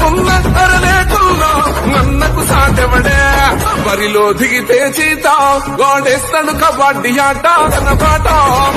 ఉన్న అరలేకుల్లో నన్నకు సాటెవడే బరిలో దిగితే చీత గోడేస్తాడు కబడ్డీ ఆట తన పాట